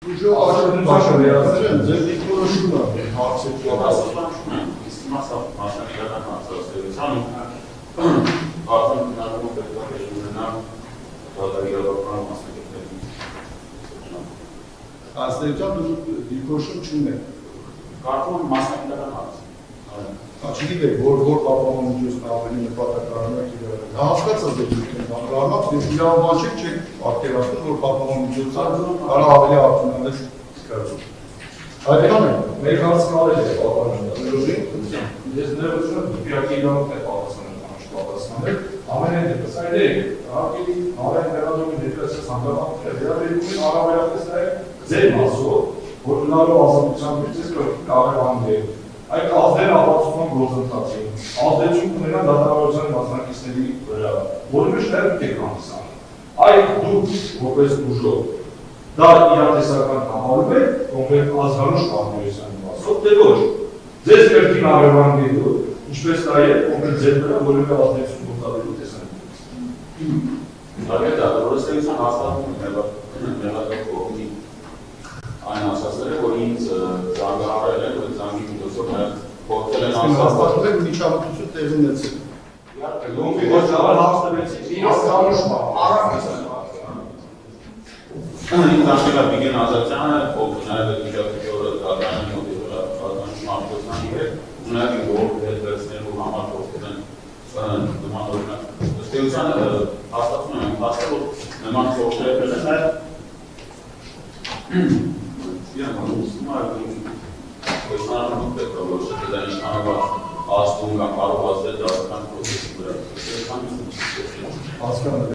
Ucu başarı yazdım. Zevkli konuşurlar. Aslında bir kurşun içinde. Kartın maskelerden alsın. Açık değil, gol babamın videosunu abinin pataklarına gidiyor. Hafıza zevkli. Rahmat bir pilav başık çek. Aktivasyon gol babamın videosu. Ara abili altından da çıkarıyor. Hadi hemen. Amerikan's college babamın. Biz ne yapıyoruz? Bir akıyla babasının babasının. Ama ne dedi? Saydı. Abi, ama ne kadar çok nefes sandıran. Ya benim araba yaptığında zevk nasıl o? Bunları azaltacağım bir şey yok. Kahve var diye. Ay azden abartısından konsantrasyon. Azden çünkü neden daha özel basmak istediği böyle volmüşler bir tek kanıtsan. Ay dur, kopes dužo. Da iatesական համարում է, կոնկրետ ազգանուշ կազմության մասով, դե ոչ։ Ձեզ կրկին ավերվանգելու, ինչպես նաև կոնկրետ ձեր վրա որևէ ազդեցություն գործադրելու տեսանկյունից։ Դա որոշեցին հաստատում մեղադրանքի կողմի այն ասածները, որ ինձ զանգահարել են, որ զանգի միջոցով փոխել են hastane միջամտություն տեղի ունեցել։ Ոչ ճավար հաստատեցի, ազգանուշ առանց Ինձ ասել է Վիգեն Ազատյանը, ով նաև վիճակի օրը դատարանի մոտիվը ազգանշում արտոսանի հետ, նաև ինգով հետ վերցնելու համար փոխել են նման օրինակ։ Ըստեյության հաստատում եմ հասել, որ նման փոխել են իրան ուսում արվում պետք է որոշել դա ինչքանով ազդում կամ կարող ազդել դասական պրոցեսի վրա։ Հասկանալի։